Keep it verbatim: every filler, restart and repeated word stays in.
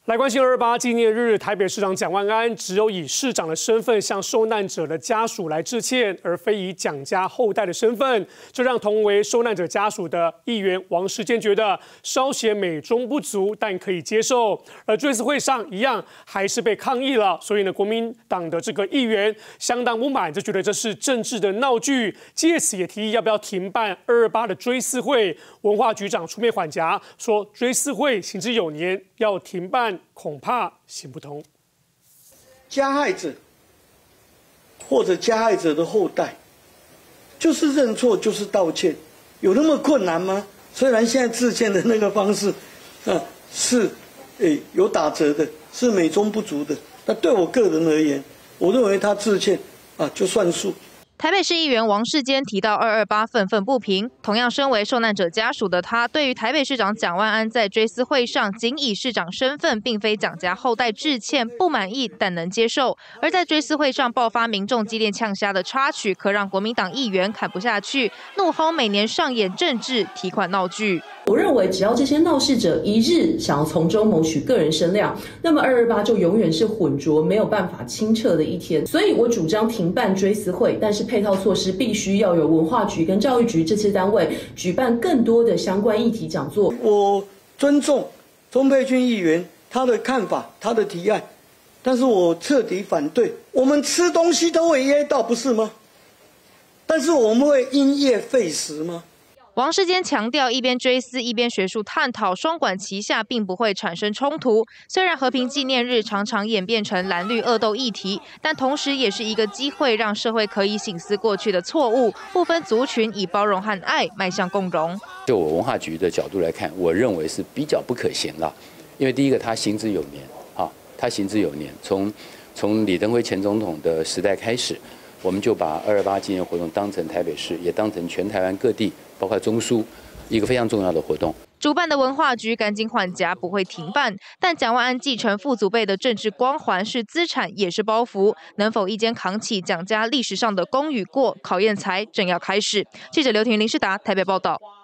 来关心二二八纪念日，台北市长蒋万安只有以市长的身份向受难者的家属来致歉，而非以蒋家后代的身份，这让同为受难者家属的议员王世坚觉得稍显美中不足，但可以接受。而追思会上一样还是被抗议了，所以呢，国民党的这个议员相当不满，就觉得这是政治的闹剧，借此也提议要不要停办二二八的追思会。文化局长出面缓颊，说追思会行之有年，要停办恐怕行不通。 加害者或者加害者的后代，就是认错，就是道歉，有那么困难吗？虽然现在致歉的那个方式，啊，是，诶有打折的，是美中不足的。那对我个人而言，我认为他致歉啊就算数。 台北市议员王世坚提到二二八愤愤不平，同样身为受难者家属的他，对于台北市长蒋万安在追思会上仅以市长身份，并非蒋家后代致歉不满意，但能接受。而在追思会上爆发民众激烈呛虾的插曲，可让国民党议员看不下去，怒吼每年上演政治提款闹剧。 我认为，只要这些闹事者一日想要从中谋取个人声量，那么二二八就永远是混浊、没有办法清澈的一天。所以我主张停办追思会，但是配套措施必须要有文化局跟教育局这些单位举办更多的相关议题讲座。 我尊重钟佩君议员他的看法、他的提案，但是我彻底反对。我们吃东西都会噎到，不是吗？但是我们会因噎废食吗？ 王世坚强调，一边追思一边学术探讨，双管齐下，并不会产生冲突。虽然和平纪念日常常演变成蓝绿恶斗议题，但同时也是一个机会，让社会可以省思过去的错误，不分族群，以包容和爱迈向共荣。 就我文化局的角度来看，我认为是比较不可行了，因为第一个，它行之有年啊，它行之有年，从从李登辉前总统的时代开始。我们就把二二八纪念活动当成台北市，也当成全台湾各地，包括中枢，一个非常重要的活动。 主办的文化局赶紧缓颊，不会停办。但蒋万安继承父祖辈的政治光环是资产，也是包袱，能否一肩扛起蒋家历史上的功与过，考验才正要开始。记者刘婷、林世达台北报道。